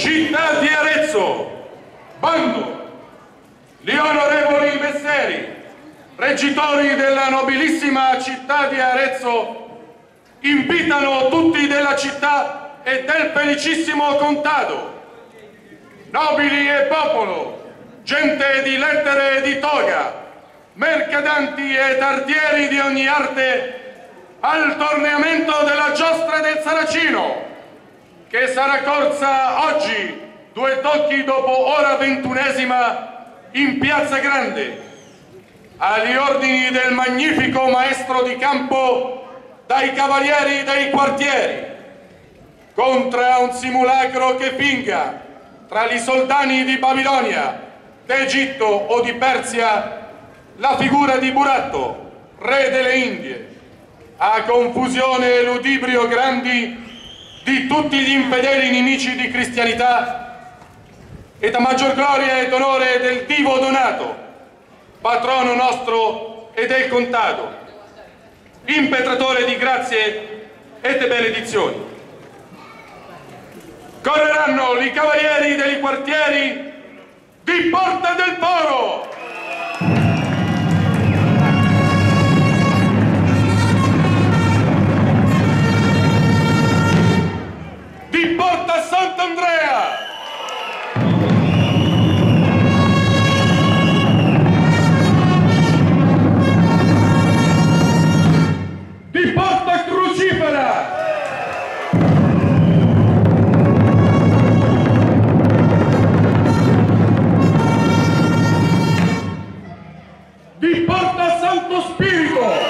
Città di Arezzo, bando. Gli onorevoli messeri, reggitori della nobilissima città di Arezzo, invitano tutti della città e del felicissimo contado, nobili e popolo, gente di lettere e di toga, mercadanti ed artieri di ogni arte, al torneamento della giostra del Saracino, che sarà corsa oggi, 2 tocchi dopo ora 21esima, in Piazza Grande, agli ordini del magnifico maestro di campo dai cavalieri dei quartieri, contro un simulacro che finga tra gli soldani di Babilonia, d'Egitto o di Persia la figura di Buratto, re delle Indie, a confusione e ludibrio grandi di tutti gli infedeli nemici di cristianità, ed a maggior gloria ed onore del Divo Donato, patrono nostro e del contado, impetratore di grazie e di benedizioni. Correranno i cavalieri dei quartieri di Porta del Foro. Di Porta Sant'Andrea. Di Porta Crucifera. Di Porta Santo Spirito.